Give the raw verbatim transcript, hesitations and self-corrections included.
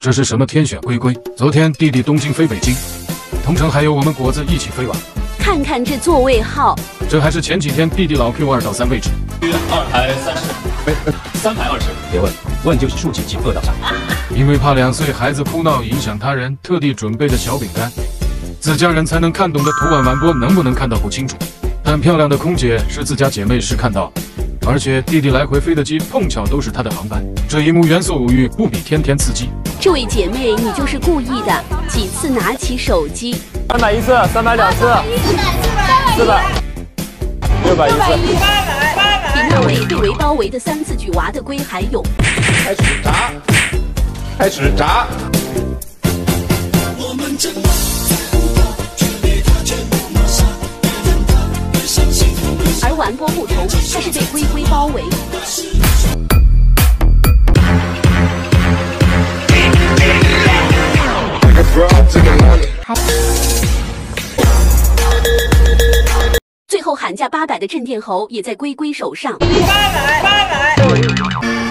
这是什么天选龟龟？昨天弟弟东京飞北京，同城还有我们果子一起飞往。 看看这座位号， 这还是前几天弟弟老 Q 二到三位置。 二排三十，三排二十。 别问，问就是竖起几二到三。 因为怕两岁孩子哭闹影响他人，特地准备的小饼干，自家人才能看懂的图案完播能不能看到不清楚，但漂亮的空姐是自家姐妹是看到。而且弟弟来回飞的机碰巧都是他的航班，这一幕元素无语不比天天刺激。 这位姐妹，你就是故意的，几次拿起手机？ 三百一次，三百两次，四百，六百一次， 八百，八百。比那位被围包围的三字举娃的龟还勇。 开始炸，开始炸。 而完播不同，它是被龟龟包围。最后喊价八百的镇店猴也在龟龟手上。八百，八百。